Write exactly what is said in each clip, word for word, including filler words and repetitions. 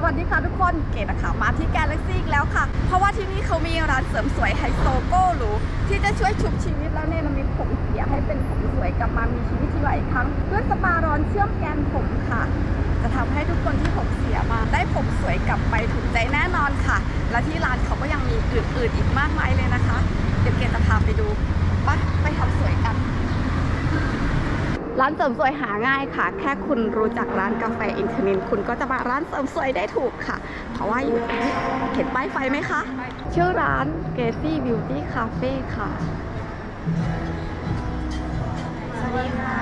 วัสดีค่ะทุกคนเกดนะคะมาที่ Galaxy แล้วค่ะเพราะว่าที่นี่เขามีร้านเสริมสวยไฮโซโก้หรูที่จะช่วยชุบชีวิตแล้วเนี่ยมันมีผมเสียให้เป็นผมสวยกลับมามีชีวิตชีวาอีกครั้งด้วยสปาร้อนเชื่อมแกนผมค่ะจะทำให้ทุกคนที่ผมเสียมาได้ผมสวยกลับไปถูกใจแน่นอนค่ะและที่ร้านเขาก็ยังมีอื่นๆอีกมากมายเลยนะคะเดี๋ยวเกดจะพาไปดูไปไปทำสวยกันร้านเสริมสวยหาง่ายค่ะแค่คุณรู้จักร้านกาแฟอินทนินคุณก็จะมาร้านเสริมสวยได้ถูกค่ะเพราะว่าอยู่ที่เห็นป้ายไฟไหมคะชื่อร้าน Gacy Beauty Cafe ค่ะสวัสดีค่ะ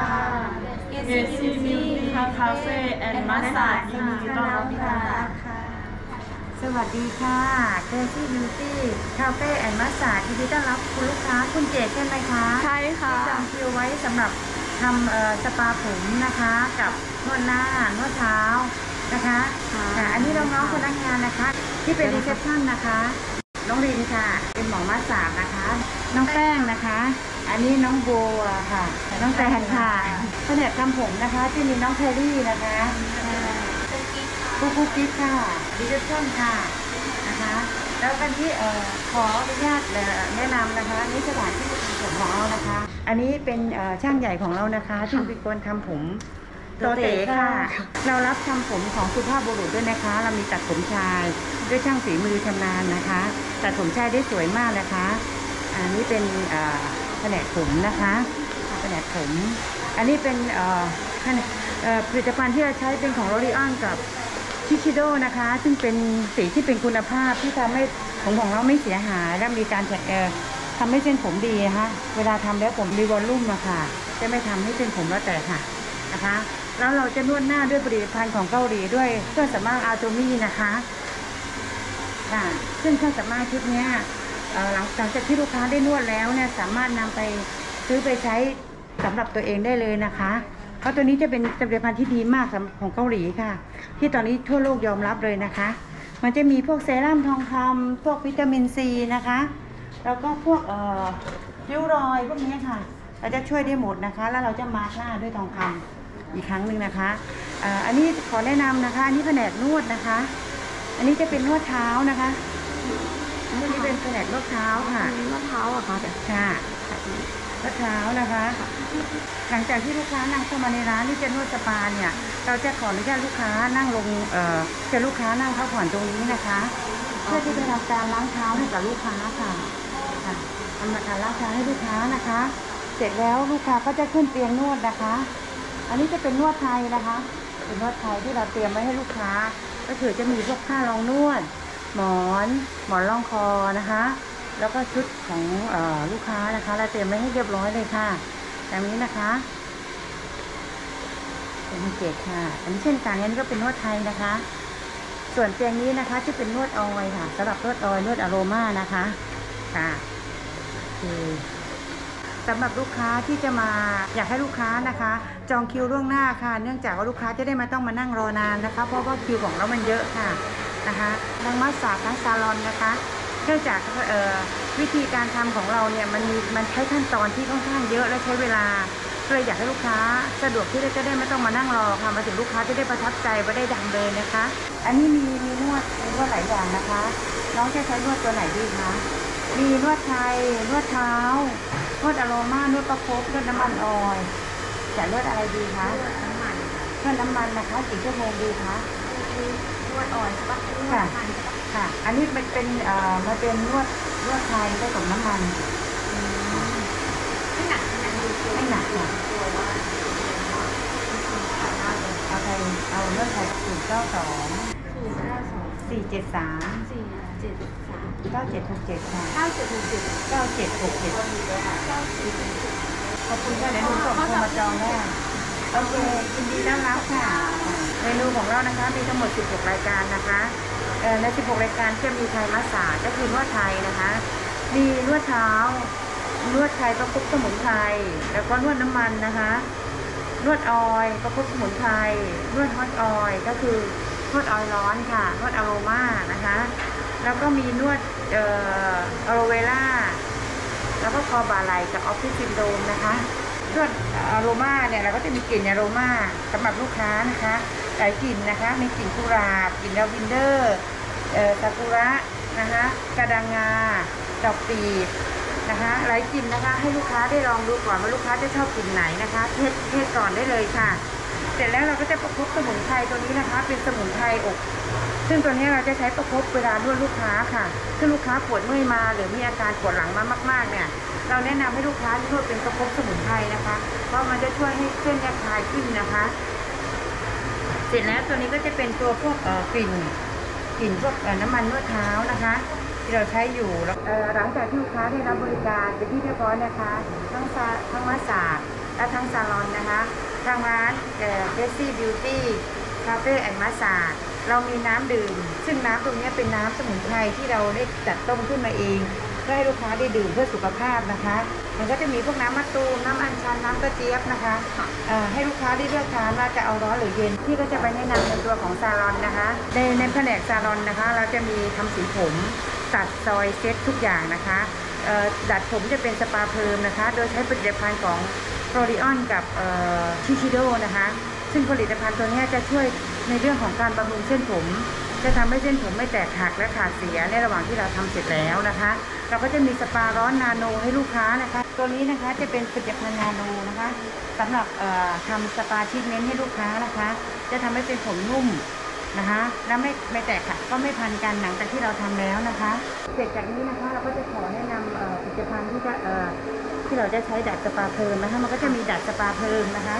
Gacy Beauty Cafe and Massage ยินดีต้อนรับค่ะสวัสดีค่ะ Gacy Beauty Cafe and Massage ยินดีต้อนรับคุณลูกค้าคุณเจดใช่ไหมคะใช่ค่ะจองคิวไว้สำหรับทำสปาผมนะคะกับนวดหน้านวดเท้านะคะอันนี้น้องๆพนักงานนะคะที่เป็นรีเซพชันนะคะน้องรินค่ะเป็นหมอมาสาดนะคะน้องแป้งนะคะอันนี้น้องโบค่ะน้องแตนค่ะแผนกทำผมนะคะที่มีน้องแพรรี่นะคะกุ๊กกุ๊กกิ๊กค่ะรีเซพชันค่ะนะคะแล้วกันที่ขออนุญาตแนะนำนะคะนี่สถานที่ทำผมของเรานะคะอันนี้เป็นช่างใหญ่ของเรานะคะซึ่งเป็นคนทำผมตัวเต๋ค่ะเรารับทำผมของสุภาพบุรุษด้วยนะคะเรามีตัดผมชายด้วยช่างฝีมือชำนาญนะคะตัดผมชายได้สวยมากนะคะอันนี้เป็นแผนกผมนะคะแผนกผมอันนี้เป็นผลิตภัณฑ์ที่เราใช้เป็นของ L'Oreal กับชิชิโดนะคะซึ่งเป็นสีที่เป็นคุณภาพที่ทำให้ผมของเราไม่เสียหายและมีการเอ่อทำให้เส้นผมดีนะคะเวลาทำแล้วผมมีวอลลุ่มอะค่ะจะไม่ทำให้เส้นผมเราแตกค่ะนะคะแล้วเราจะนวดหน้าด้วยผลิตภัณฑ์ของเกาหลีด้วยเครื่องสำอางอาโตมี่นะคะค่ะซึ่งเครื่องสำอางชุดนี้หลังจากที่ลูกค้าได้นวดแล้วเนี่ยสามารถนำไปซื้อไปใช้สำหรับตัวเองได้เลยนะคะเพราะตัวนี้จะเป็นผลิตภัณฑ์ที่ดีมากสำหรับของเกาหลีค่ะที่ตอนนี้ทั่วโลกยอมรับเลยนะคะมันจะมีพวกเซรั่มทองคำพวกวิตามินซีนะคะแล้วก็พวกเอ่อริ้วรอยพวกนี้ค่ะเราจะช่วยได้หมดนะคะแล้วเราจะมาร์กหน้าด้วยทองคำอีกครั้งหนึ่งนะคะอ่าอันนี้ขอแนะนำนะคะอันนี้แผนกนวดนะคะอันนี้จะเป็นนวดเท้านะคะอันนี้เป็นแผนกนวดเท้าค่ะนวดเท้าอะค่ะค่ะนวดเท้านะคะหลังจากที่ลูกค้านั่งเข้ามาในร้านที่จะนวดสปาเนี่ยเราจะขออนุญาตลูกค้านั่งลงเอ่อจะลูกค้านั่งพักผ่อนตรงนี้นะคะเพื่อที่จะทำการล้างเท้าให้กับลูกค้าค่ะค่ะทำการล้างเท้าให้ลูกค้านะคะเสร็จแล้วลูกค้าก็จะขึ้นเตียงนวดนะคะอันนี้จะเป็นนวดไทยนะคะเป็นนวดไทยที่เราเตรียมไว้ให้ลูกค้าก็คือจะมีพวกผ้ารองนวดหมอนหมอนรองคอนะคะแล้วก็ชุดของเอ่อลูกค้านะคะเราเตรียมไว้ให้เรียบร้อยเลยค่ะแบบนี้นะคะเป็นเกจค่ะอันนี้เช่นกันอันนี้ก็เป็นนวดไทยนะคะส่วนเตียงนี้นะคะจะเป็นนวดออยค่ะสำหรับนวดออยนวดอโรมานะคะค่ะคือสำหรับลูกค้าที่จะมาอยากให้ลูกค้านะคะจองคิวล่วงหน้าค่ะเนื่องจากว่าลูกค้าจะได้ไม่ต้องมานั่งรอนานนะคะเพราะว่าคิวของเรามันเยอะค่ะนะคะทั้งมัสซาจทั้งซาลอนนะคะเนื่องจากวิธีการทำของเราเนี่ยมันมีมันใช้ขั้นตอนที่ค่อนข้างเยอะและใช้เวลาเลยอยากให้ลูกค้าสะดวกที่จะได้ไม่ต้องมานั่งรอค่ะมาถึงลูกค้าจะได้ประทับใจว่าได้ดังเลยนะคะอันนี้มีมีนวดมีนวดหลายอย่างนะคะน้องจะใช้นวดตัวไหนดีคะมีนวดไทยนวดเท้านวดอโรมานวดประคบนวดน้ำมันออยล์จะนวดอะไรดีคะน้ำมันนวดน้ำมันนะคะกี่ชั่วโมงดีคะนวดออยล์ใช่ปะค่ะค่ะอันนี้มันเป็นเอ่อมันเป็นนวดนวดไทยผสมน้ำมันไม่หนักไม่หนักค่ะเอาไทยเอานวดไทยสี่เก้าสองสี่เจ็ดสามสี่เจ็ดสามเก้าเจ็ดหกเจ็ดค่ะเก้าเจ็ดหกเจ็ดเก้าเจ็ดหกเจ็ดขอบคุณค่ะเดี๋ยวหนูส่งโทรมาจองได้โอเคยินดีต้อนรับค่ะเมนูของเรานะคะมีทั้งหมดสิบหกรายการนะคะในสิบหกรายการจะมีไทยมัสซาจก็คือนวดไทยนะคะมีนวดเท้านวดไทยประคบสมุนไพรแล้วก็นวดน้ำมันนะคะนวดออยล์ประคบสมุนไพรนวดฮอตออยล์ก็คือนวดออยล์ร้อนค่ะนวดอโรมานะคะแล้วก็มีนวดเอ่ออะโลเวล่าแล้วก็คอบ่าไหล่กับออฟฟิศซินโดรมนะคะนวดอโรมาเนี่ยเราก็จะมีกลิ่นอโรมาสำหรับลูกค้านะคะหลายกลิ่นนะคะมีกลิ่นกุหลาบกลิ่นลาเวนเดอร์เอ่อซากุระนะคะกระดังงาดอกปีบนะคะหลายกลิ่นนะคะให้ลูกค้าได้ลองดูก่อนว่าลูกค้าจะชอบกลิ่นไหนนะคะเทสเทสก่อนได้เลยค่ะเสร็จแล้วเราก็จะประคบสมุนไพรตัวนี้นะคะเป็นสมุนไพรอบซึ่งตัวนี้เราจะใช้ประคบเวลานวดลูกค้าค่ะถ้าลูกค้าปวดเมื่อยมาหรือมีอาการปวดหลังมามากๆเนี่ยเราแนะนำให้ลูกค้านวดเป็นประคบสมุนไพรนะคะเพราะมันจะช่วยให้เส้นคลายขึ้นนะคะเสร็จแล้วตัวนี้ก็จะเป็นตัวพวกกลิ่นกลิ่นพวกน้ำมันนวดเท้านะคะที่เราใช้อยู่หลังจากที่ลูกค้าได้รับบริการเป็นที่เรียบร้อยนะคะทั้งซาทั้งมัสซาจและทั้งซาลอนนะคะทางร้านเดซี่บิวตี้คาเฟ่แอนด์มัสซาจเรามีน้ำดื่มซึ่งน้ำตรงนี้เป็นน้ำสมุนไพรที่เราได้จัดต้มขึ้นมาเองเพื่อให้ลูกค้าได้ดื่มเพื่อสุขภาพนะคะมันก็จะมีพวกน้ำมะตูมน้ำอัญชันน้ำกระเจี๊ยบนะคะให้ลูกค้าได้เลือกทานว่าจะเอาร้อนหรือเย็นที่ก็จะไปแนะนำในตัวของซาลอนนะคะในในแผนกซาลอนนะคะเราจะมีทำสีผมตัดซอยเซ็ตทุกอย่างนะคะดัดผมจะเป็นสปาเพิร์มนะคะโดยใช้ผลิตภัณฑ์ของโปรดิออนกับชิชิโดนะคะซึ่งผลิตภัณฑ์ตัวนี้จะช่วยในเรื่องของการบำรุงเส้นผมจะทำให้เส้นผมไม่แตกหักและขาดเสียในระหว่างที่เราทำเสร็จแล้วนะคะเราก็จะมีสปาร้อนนาโนให้ลูกค้านะคะตัวนี้นะคะจะเป็นผลิตภัณฑ์นาโนนะคะสำหรับทำสปาทรีทเมนต์ให้ลูกค้านะคะจะทำให้เส้นผมนุ่มนะคะแล้วไม่ไม่แตกหักก็ไม่พันกันหลังจากที่เราทำแล้วนะคะเสร็จจากนี้นะคะเราก็จะขอแนะนำผลิตภัณฑ์ที่จะที่เราจะใช้ดัดสปาเพิร์มนะคะมันก็จะมีดัดสปาเพิร์มนะคะ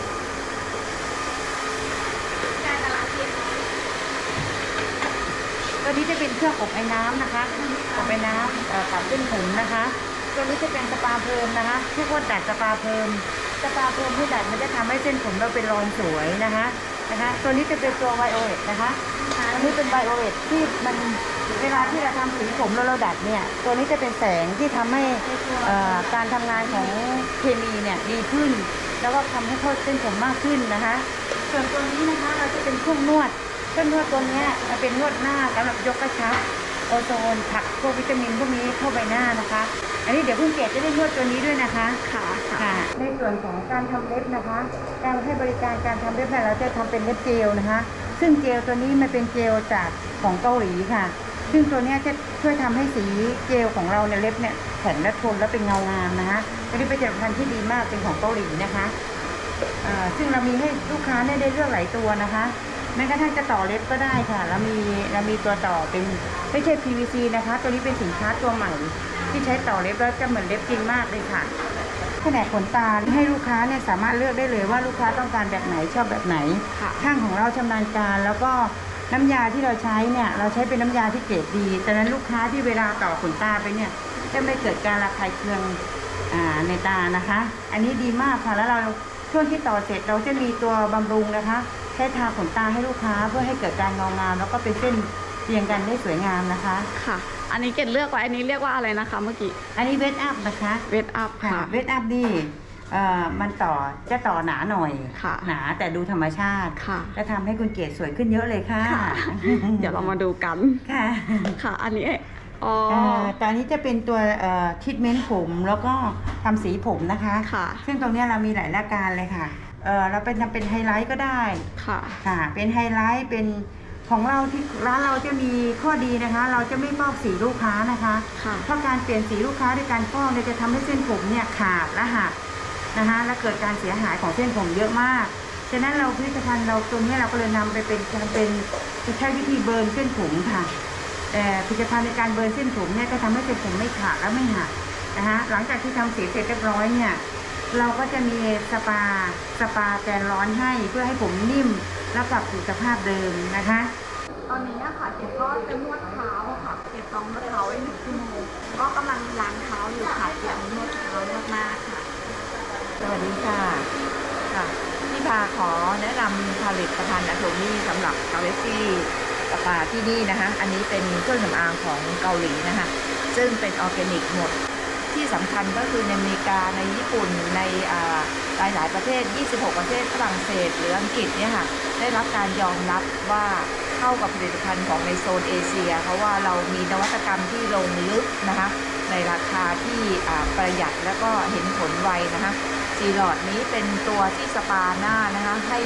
ตัวนี้จะเป็นเครื่องอบไอ้น้ำนะคะอบไอ้น้ำตัดเส้นผมนะคะตัวนี้จะเป็นสปาเพิร์มนะคะทุกคนดัดสปาเพิร์มสปาเพิร์มที่ดัดมันจะทำให้เส้นผมเราเป็นรอนสวยนะคะนะคะตัวนี้จะเป็นตัวไวโอเลตนะคะอันนี้เป็นไวโอเลตที่มันเวลาที่เราทำสีผมแล้วเราดัดเนี่ยตัวนี้จะเป็นแสงที่ทำให้การทำงานของเคมีเนี่ยดีขึ้นแล้วก็ทำให้เข้าเส้นผมมากขึ้นนะคะส่วนตัวนี้นะคะเราจะเป็นเครื่องนวดเครื่องนวดตัวนี้มันเป็นนวดหน้าสำหรับยกกระชับโอโซนผักพวกวิตามินพวกนี้เข้าใบหน้านะคะอันนี้เดี๋ยวคุณเกศจะได้นวดตัวนี้ด้วยนะคะค่ะค่ะในส่วนของการทำเล็บนะคะการให้บริการการทำเล็บเราจะทำเป็นเล็บเจลนะคะซึ่งเจลตัวนี้มันเป็นเจลจากของเกาหลีค่ะซึ่งตัวนี้จะช่วยทำให้สีเจลของเราในเล็บเนี่ยแข็งและทนและเป็นเงางามนะคะอันนี้เป็นผลิตภัณฑ์ที่ดีมากเป็นของเกาหลีนะคะซึ่งเรามีให้ลูกค้าได้เลือกหลายตัวนะคะแม้กระทั่งจะต่อเล็บก็ได้ค่ะเรามีเรามีตัวต่อเป็นไม่ใช่ พี วี ซี นะคะตัวนี้เป็นสินค้าตัวใหม่ที่ใช้ต่อเล็บแล้วจะเหมือนเล็บจริงมากเลยค่ะแผนกขนตาให้ลูกค้าเนี่ยสามารถเลือกได้เลยว่าลูกค้าต้องการแบบไหนชอบแบบไหนช่างของเราชำนาญการแล้วก็น้ำยาที่เราใช้เนี่ยเราใช้เป็นน้ำยาที่เกรดดีดังนั้นลูกค้าที่เวลาต่อขนตาไปเนี่ยจะไม่เกิดการระคายเคืองในตานะคะอันนี้ดีมากค่ะแล้วเราช่วงที่ต่อเสร็จเราจะมีตัวบำรุงนะคะใช้ทาขนตาให้ลูกค้าเพื่อให้เกิดการเงางามแล้วก็เป็นเส้นเรียงกันได้สวยงามนะคะค่ะอันนี้เกดเลือกไว้อันนี้เรียกว่าอะไรนะคะเมื่อกี้อันนี้เวทอัพนะคะเวทอัพค่ะเวทอัพดีเอ่อมันต่อจะต่อหนาหน่อยหนาแต่ดูธรรมชาติค่ะจะทำให้คุณเกศสวยขึ้นเยอะเลยค่ะเดี๋ยวเรามาดูกันค่ะค่ะอันนี้อ๋อตอนนี้จะเป็นตัวทรีทเมนต์ผมแล้วก็ทำสีผมนะคะค่ะซึ่งตรงนี้เรามีหลายรายการเลยค่ะเออเราเป็นทำเป็นไฮไลท์ก็ได้ค่ะค่ะเป็นไฮไลท์เป็นของเราที่ร้านเราจะมีข้อดีนะคะเราจะไม่ฟอกสีลูกค้านะคะเพราะการเปลี่ยนสีลูกค้าด้วยการฟอกเนี่ยจะทำให้เส้นผมเนี่ยขาดและหักนะคะและเกิดการเสียหายของเส้นผมเยอะมากฉะนั้นเราผลิตภัณฑ์เราตัวนี้เราก็เลยนำไปเป็นเป็นใช้วิธีเบิร์นเส้นผมค่ะแต่ผลิตภัณฑ์ในการเบิร์นเส้นผมเนี่ยก็ทำให้เส้นผมไม่ขาดและไม่หักนะคะหลังจากที่ทำสีเสร็จเรียบร้อยเนี่ยเราก็จะมีสปาสปาแกนร้อนให้เพื่อให้ผมนิ่มแล้วกลับสู่สภาพเดิมนะคะตอนนี้ค่ะเกดก็จะนวดเท้าค่ะเกดต้องนวดเท้าไว้หนึ่งชั่วโมงก็กำลังล้างเท้าอยู่ค่ะเกดนวดเท้านวดหน้าค่ะสวัสดีค่ะค่ะที่พาขอแนะนำผลิตภัณฑ์อะโทมี่สำหรับกาเลซี่สปาที่นี่นะคะอันนี้เป็นเครื่องสำอางของเกาหลีนะคะซึ่งเป็นออร์แกนิกหมดที่สำคัญก็คือในอเมริกาในญี่ปุ่นในหลายหลายประเทศยี่สิบหกประเทศฝรั่งเศสหรืออังกฤษเนี่ยค่ะได้รับการยอมรับว่าเข้ากับผลิตภัณฑ์ของในโซนเอเชียเพราะว่าเรามีนวัตกรรมที่ลงลึกนะคะในราคาที่ประหยัดแล้วก็เห็นผลไวนะคะซีลอดนี้เป็นตัวที่สปาหน้านะคะให้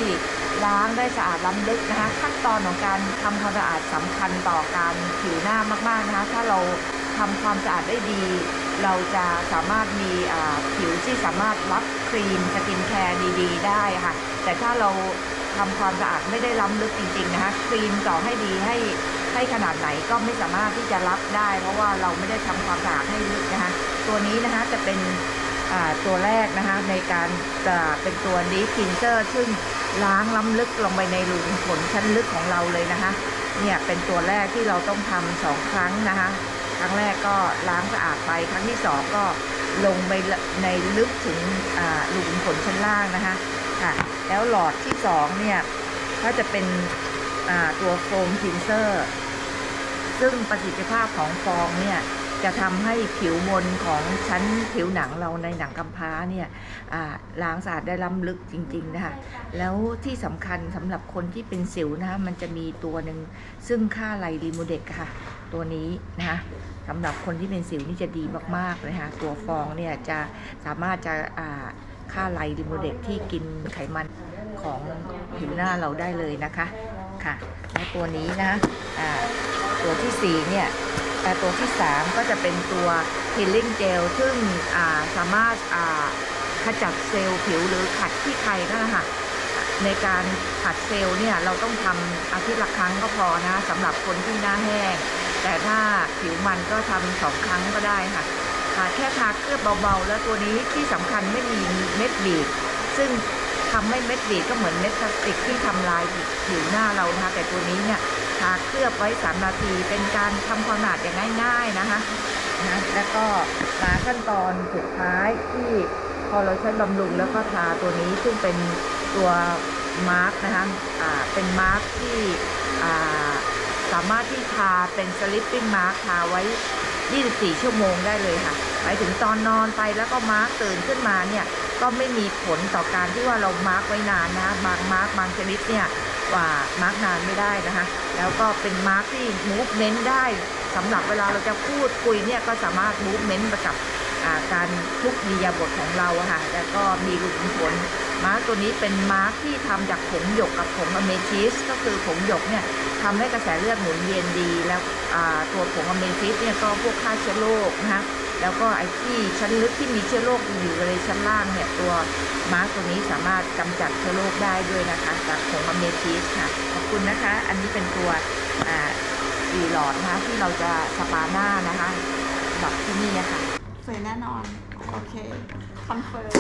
ล้างได้สะอาดล้ำลึกนะคะขั้นตอนของการทำความสะอาดสำคัญต่อการผิวหน้ามากๆนะคะถ้าเราทำความสะอาดได้ดีเราจะสามารถมีผิวที่สามารถรับครีมสกินแคร์ดีๆได้ค่ะแต่ถ้าเราทำความสะอาดไม่ได้ล้ำลึกจริงๆนะคะครีมต่อให้ดีให้ให้ขนาดไหนก็ไม่สามารถที่จะรับได้เพราะว่าเราไม่ได้ทำความสะอาดให้ลึกนะคะตัวนี้นะคะจะเป็นตัวแรกนะคะในการจะเป็นตัวดีคลีนเซอร์ซึ่งล้างล้ำลึกลงไปในรูขุมขนชั้นลึกของเราเลยนะคะเนี่ยเป็นตัวแรกที่เราต้องทำสองครั้งนะคะครั้งแรกก็ล้างสะอาดไปครั้งที่สองก็ลงไปในลึกถึงรูขุมขนชั้นล่างนะคะค่ะแล้วหลอดที่สองเนี่ยก็จะเป็นตัวโฟมคลีนเซอร์ซึ่งประสิทธิภาพของฟองเนี่ยจะทำให้ผิวบนของชั้นผิวหนังเราในหนังกำพร้าเนี่ยล้างสะอาดได้ล้ำลึกจริงๆนะคะแล้วที่สำคัญสำหรับคนที่เป็นสิวนะคะมันจะมีตัวหนึ่งซึ่งค่าไลลิโมเด็กค่ะตัวนี้นะคะสำหรับคนที่เป็นสิวนี่จะดีมากๆเลยค่ะตัวฟองเนี่ยจะสามารถจะค่าไลลิโมเด็กที่กินไขมันของผิวหน้าเราได้เลยนะคะค่ะและตัวนี้นะตัวที่สี่เนี่ยแต่ตัวที่สามก็จะเป็นตัว Healing Gel ซึ่งสามารถขจัดเซลล์ผิวหรือขัดที่ใครนั่นแหละค่ะในการขัดเซลล์เนี่ยเราต้องทำอาทิตย์ละครั้งก็พอนะสำหรับคนที่หน้าแห้งแต่ถ้าผิวมันก็ทำสองครั้งก็ได้ค่ะแค่ทาเคลือบเบาๆแล้วตัวนี้ที่สำคัญไม่มีเม็ดบีบซึ่งทำให้เม็ดบีบก็เหมือนเม็ดพลาสติกที่ทำลายผิวหน้าเรานะคะแต่ตัวนี้เนี่ยทาเคลือบไว้สามนาทีเป็นการทำความสะอาดอย่างง่ายๆนะคะนะแล้วก็มาขั้นตอนสุดท้ายที่พอเราใช้บำรุงแล้วก็ทาตัวนี้ซึ่งเป็นตัวมาร์กนะคะอ่าเป็นมาร์กที่อ่าสามารถที่ทาเป็นสลิปปิ้งมาร์กทาไว้ยี่สิบสี่ชั่วโมงได้เลยค่ะหมายถึงตอนนอนไปแล้วก็มาร์กตื่นขึ้นมาเนี่ยก็ไม่มีผลต่อการที่ว่าเรามาร์กไว้นานนะบางมาร์กบางชนิดเนี่ยว่ามาร์กนานไม่ได้นะคะแล้วก็เป็นมาร์กที่มูฟเมนต์ได้สำหรับเวลาเราจะพูดคุยเนี่ยก็สามารถมูฟเมนต์ไปกับการทุกอิริยาบถของเราค่ะแล้วก็มีรูขุมขนมาร์กตัวนี้เป็นมาร์กที่ทำจากผงหยกกับผงอะเมทิสก็คือผงหยกเนี่ยทำให้กระแสเลือดหมุนเวียนดีแล้วตัวผงอะเมทิสเนี่ยก็พวกฆ่าเชื้อโรคนะคะแล้วก็ไอ้ที่ชั้นลึกที่มีเชื้อโรคอยู่ในชั้นล่างเนี่ยตัวมาร์กตัวนี้สามารถกำจัดเชื้อโรคได้ด้วยนะคะจากผงอะเมทิสค่ะขอบคุณนะคะอันนี้เป็นตัวสี่หลอดนะคะที่เราจะสปาหน้านะคะแบบที่นี่ค่ะสวยแน่นอนโอเคคอนเฟิร์ม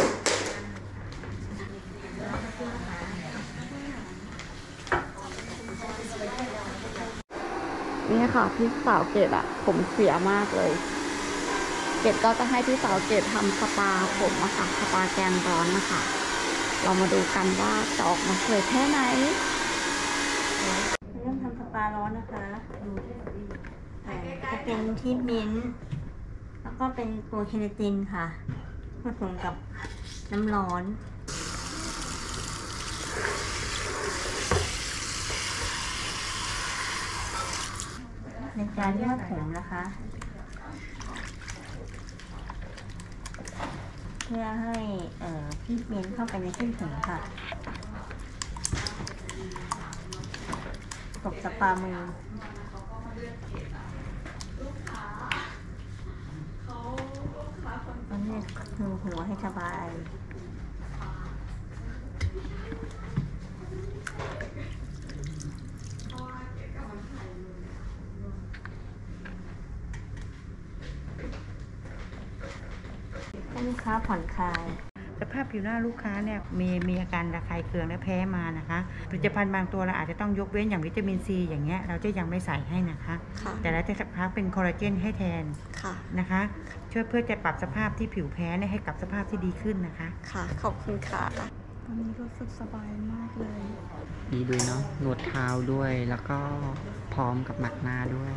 นี่ค่ะพี่สาวเกดอะผมเสียมากเลยเกดก็จะให้พี่สาวเกดทำสปาผมอะค่ะสปาแกนร้อนนะคะเรามาดูกันว่าจะออกมาสวยแค่ไหนเริ่มทำสปาร้อนนะคะดูจะเป็นที่มิ้นท์แล้วก็เป็นตัวเคเนตินค่ะผสมกับน้ำร้อนในการนวดผมนะคะเพื่อให้พี่เม้นเข้าไปในเส้นผมค่ะตบสปามืออันนี้คือหัวให้สบายให้ลูกค้าผ่อนคลายสภาพผิวหน้าลูกค้าเนี่ยมีมีอาการระคายเคืองและแพ้มานะคะผลิตภัณฑ์บางตัวเราอาจจะต้องยกเว้นอย่างวิตามินซีอย่างเงี้ยเราจะยังไม่ใส่ให้นะคะแต่เราจะพักเป็นคอลลาเจนให้แทนนะคะช่วยเพื่อจะปรับสภาพที่ผิวแพ้เนี่ยให้กลับสภาพที่ดีขึ้นนะคะค่ะขอบคุณค่ะตอนนี้รู้สึกสบายมากเลยดีด้วยเนาะนวดเท้าด้วยแล้วก็พร้อมกับหมักหน้าด้วย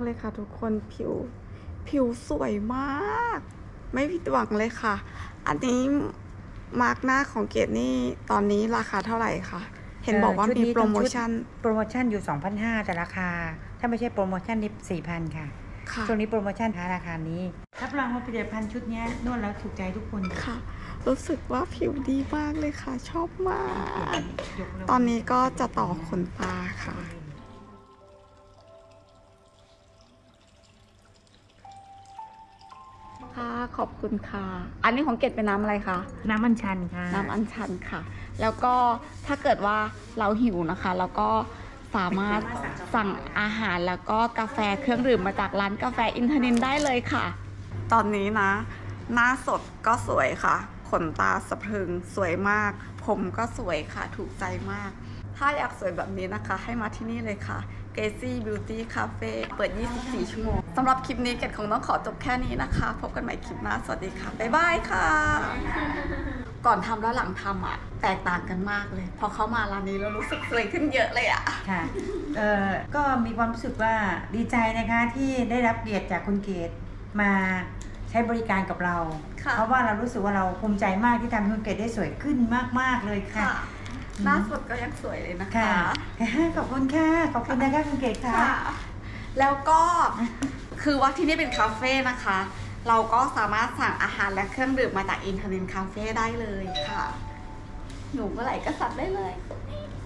เลยค่ะทุกคนผิวผิวสวยมาก ไม่ผิดหวังเลยค่ะ อันนี้มาร์กหน้าของเกดนี่ตอนนี้ราคาเท่าไหร่คะเห็นบอกว่ามีโปรโมชั่นโปรโมชั่นอยู่ สองพันห้าร้อย แต่ราคา ถ้าไม่ใช่โปรโมชั่นนี่ สี่พัน ค่ะค่ะช่วงนี้โปรโมชั่นราคานี้รับรองว่าผลิตภัณฑ์ชุดนี้นวดแล้วถูกใจทุกคนค่ะ รู้สึกว่าผิวดีมากเลยค่ะ ชอบมากยกเลิกตอนนี้ก็จะต่อขนตาค่ะ ค่ะขอบคุณค่ะ อันนี้ของเกดเป็นน้ำอะไรคะน้ำมันชันค่ะน้ำอัญชันค่ะ แล้วก็ถ้าเกิดว่าเราหิวนะคะ แล้วก็สามารถสั่งอาหารแล้วก็กาแฟเครื่องดื่มมาจากร้านกาแฟอินทนินได้เลยค่ะ ตอนนี้นะ หน้าสดก็สวยค่ะ ขนตาสะพรึงสวยมาก ผมก็สวยค่ะ ถูกใจมาก ถ้าอยากสวยแบบนี้นะคะ ให้มาที่นี่เลยค่ะ Gacy Beauty Cafe เปิด ยี่สิบสี่ ชั่วโมงสำหรับคลิปนี้เกดคงต้องขอจบแค่นี้นะคะ พบกันใหม่คลิปหน้า สวัสดีค่ะ บ๊ายบายค่ะ ก่อนทำและหลังทำอ่ะ แตกต่างกันมากเลย พอเข้ามาร้านนี้แล้วรู้สึกสวยขึ้นเยอะเลยอ่ะค่ะ เอ่อ ก็มีความรู้สึกว่าดีใจนะคะที่ได้รับเกียรติจากคุณเกดมาใช้บริการกับเราค่ะเพราะว่าเรารู้สึกว่าเราภูมิใจมากที่ทำให้คุณเกดได้สวยขึ้นมากๆเลยค่ะค่ะ หน้าสดก็ยังสวยเลยนะคะค่ะ ขอบคุณค่ะ ขอบคุณนะคะคุณเกดค่ะค่ะ แล้วก็คือว่าที่นี่เป็นคาเฟ่นะคะ เราก็สามารถสั่งอาหารและเครื่องดื่มมาจากอินเทอร์เน็ตคาเฟ่ได้เลยค่ะ หนูเมื่อไหร่ก็สั่งได้เลย